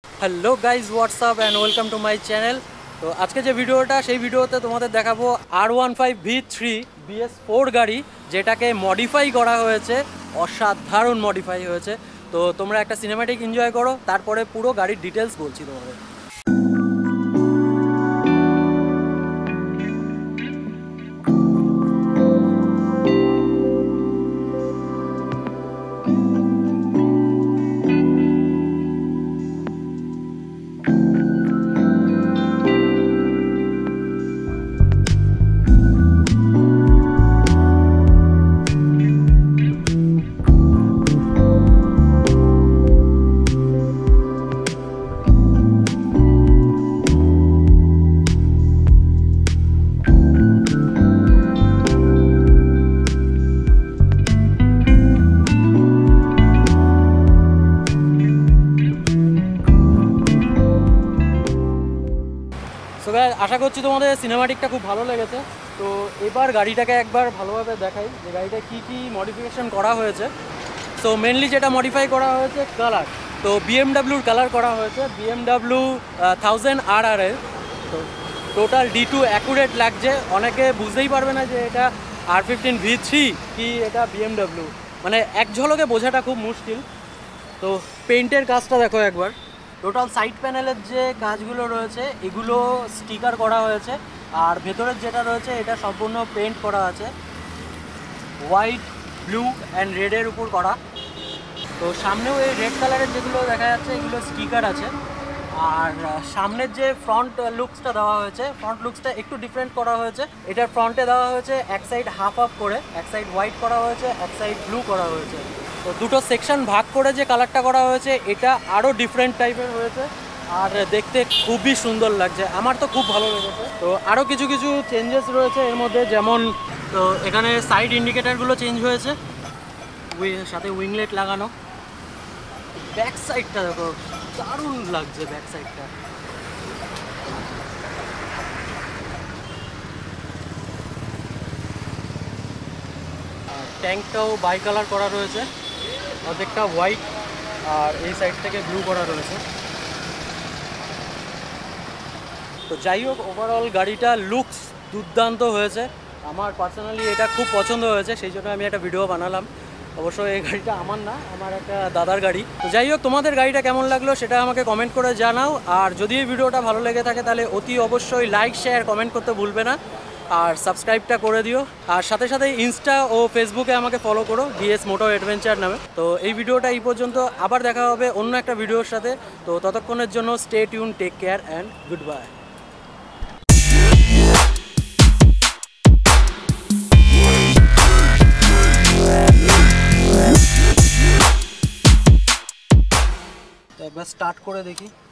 Hello guys what's up and welcome to my channel. तो आज के जो भिडियोटा সেই ভিডিওতে তোমাদের দেখাবো R15V3 BS4 গাড়ি যেটাকে মডিফাই করা হয়েছে, অসাধারণ মডিফাই হয়েছে। তো তোমরা একটা সিনেম্যাটিক এনজয় করো, তারপরে পুরো গাড়ির ডিটেলস বলছি তোমাদের। সো গাইস, আশা করছি তোমাদের সিনেমাটিকটা খুব ভালো লেগেছে। তো এবার গাড়িটাকে একবার ভালোভাবে দেখাই যে গাড়িটা কী কী মডিফিকেশান করা হয়েছে। সো মেনলি যেটা মডিফাই করা হয়েছে কালার, তো বিএমডাব্লিউর কালার করা হয়েছে, বিএমডাব্লিউ 1000 RR। তো টোটাল D2 অ্যাকুরেট লাগছে, অনেকে বুঝতেই পারবে না যে এটা R15V3 কি এটা বিএমডাব্লিউ, মানে এক ঝলকে বোঝাটা খুব মুশকিল। তো পেইন্টের কাজটা দেখো একবার, টোটাল সাইড প্যানেলের যে কাজগুলো রয়েছে এগুলো স্টিকার করা হয়েছে, আর ভেতরের যেটা রয়েছে এটা সম্পূর্ণ পেন্ট করা আছে, হোয়াইট, ব্লু অ্যান্ড রেডের উপর করা। তো সামনেও এই রেড কালারের যেগুলো দেখা যাচ্ছে এগুলো স্টিকার আছে। আর সামনের যে ফ্রন্ট লুকসটা দেওয়া হয়েছে, ফ্রন্ট লুকসটা একটু ডিফারেন্ট করা হয়েছে। এটার ফ্রন্টে দেওয়া হয়েছে এক সাইড হাফ অফ করে, এক সাইড হোয়াইট করা হয়েছে, এক সাইড ব্লু করা হয়েছে। তো দুটো সেকশন ভাগ করে যে কালারটা করা হয়েছে এটা আরও ডিফারেন্ট টাইপের হয়েছে, আর দেখতে খুবই সুন্দর লাগছে, আমার তো খুব ভালো লেগেছে। তো আরও কিছু কিছু চেঞ্জেস রয়েছে এর মধ্যে, যেমন তো এখানে সাইড ইন্ডিকেটারগুলো চেঞ্জ হয়েছে, সাথে উইংলেট লাগানো। ব্যাক সাইডটা দেখো, দারুণ লাগছে ব্যাক সাইডটা। আর ট্যাঙ্কটাও বাই কালার করা রয়েছে, অর্ধেকটা হোয়াইট আর এই সাইড থেকে ব্লু করা রয়েছে। তো যাই হোক, ওভারঅল গাড়িটা লুকস দুর্দান্ত হয়েছে, আমার পার্সোনালি এটা খুব পছন্দ হয়েছে, সেই জন্য আমি একটা ভিডিও বানালাম। অবশ্য এই গাড়িটা আমার না, আমার একটা দাদার গাড়ি। তো যাই হোক, তোমাদের গাড়িটা কেমন লাগলো সেটা আমাকে কমেন্ট করে জানাও, আর যদি এই ভিডিওটা ভালো লেগে থাকে তাহলে অতি অবশ্যই লাইক, শেয়ার, কমেন্ট করতে ভুলবে না, আর সাবস্ক্রাইবটা করে দিও। আর সাথে সাথে ইনস্টা ও ফেসবুকে আমাকে ফলো করো BS মোটর অ্যাডভেঞ্চার নামে। তো এই ভিডিওটা এই পর্যন্ত, আবার দেখা হবে অন্য একটা ভিডিওর সাথে। তো ততক্ষণের জন্য stay tune, take care and good bye. একবার স্টার্ট করে দেখি।